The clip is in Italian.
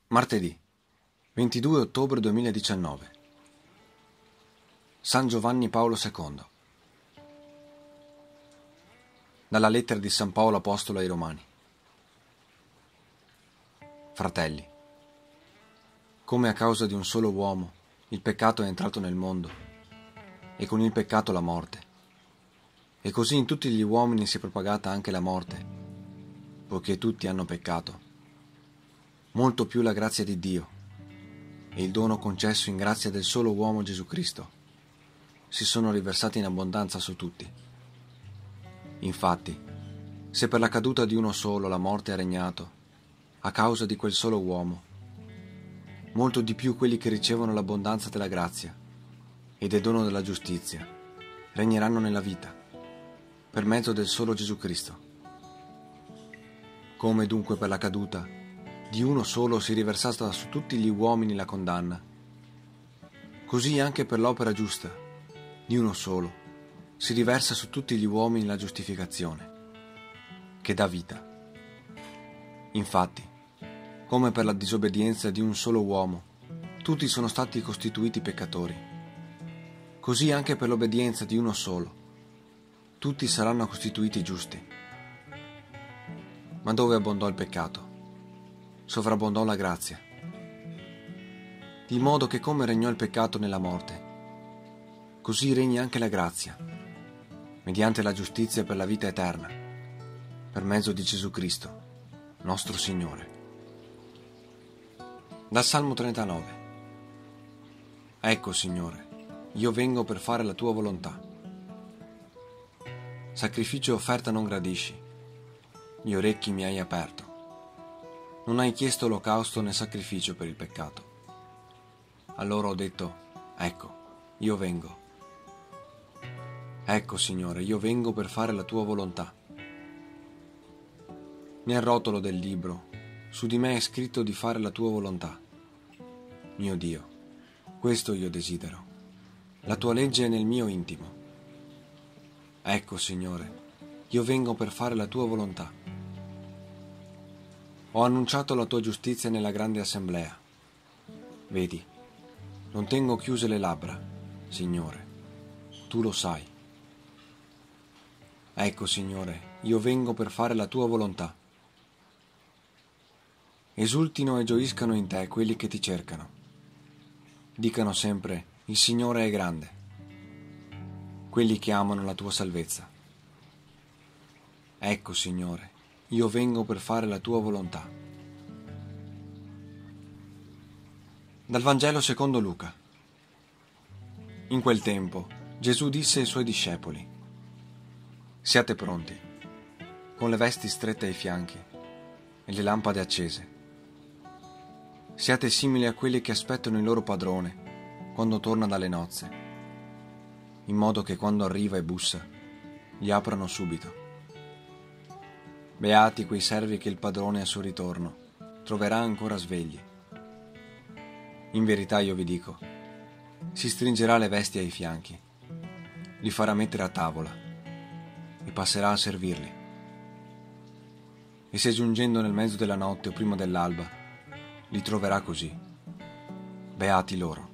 Martedì, 22 ottobre 2019. San Giovanni Paolo II. Dalla lettera di San Paolo Apostolo ai Romani. Fratelli, come a causa di un solo uomo il peccato è entrato nel mondo, e con il peccato la morte, e così in tutti gli uomini si è propagata anche la morte, poiché tutti hanno peccato, molto più la grazia di Dio e il dono concesso in grazia del solo uomo Gesù Cristo si sono riversati in abbondanza su tutti. Infatti, se per la caduta di uno solo la morte ha regnato, a causa di quel solo uomo, molto di più quelli che ricevono l'abbondanza della grazia e del dono della giustizia regneranno nella vita, per mezzo del solo Gesù Cristo. Come dunque per la caduta di uno solo si è riversata su tutti gli uomini la condanna, così anche per l'opera giusta di uno solo si riversa su tutti gli uomini la giustificazione, che dà vita. Infatti, come per la disobbedienza di un solo uomo tutti sono stati costituiti peccatori, così anche per l'obbedienza di uno solo tutti saranno costituiti giusti. Ma dove abbondò il peccato, sovrabbondò la grazia, di modo che come regnò il peccato nella morte, così regni anche la grazia, mediante la giustizia per la vita eterna, per mezzo di Gesù Cristo, nostro Signore. Dal Salmo 39. Ecco, Signore, io vengo per fare la tua volontà. Sacrificio e offerta non gradisci, gli orecchi mi hai aperto. Non hai chiesto olocausto né sacrificio per il peccato. Allora ho detto, ecco, io vengo. Ecco, Signore, io vengo per fare la tua volontà. Nel rotolo del libro, su di me è scritto di fare la tua volontà. Mio Dio, questo io desidero. La tua legge è nel mio intimo. Ecco, Signore, io vengo per fare la tua volontà. Ho annunciato la tua giustizia nella grande assemblea. Vedi, non tengo chiuse le labbra, Signore, tu lo sai. Ecco, Signore, io vengo per fare la tua volontà. Esultino e gioiscano in te quelli che ti cercano. Dicano sempre, il Signore è grande, quelli che amano la tua salvezza. Ecco, Signore, io vengo per fare la tua volontà. Dal Vangelo secondo Luca. In quel tempo Gesù disse ai suoi discepoli: siate pronti, con le vesti strette ai fianchi e le lampade accese. Siate simili a quelli che aspettano il loro padrone quando torna dalle nozze, in modo che quando arriva e bussa, gli aprano subito. Beati quei servi che il padrone al suo ritorno troverà ancora svegli. In verità io vi dico, si stringerà le vesti ai fianchi, li farà mettere a tavola e passerà a servirli. E se giungendo nel mezzo della notte o prima dell'alba li troverà così, beati loro.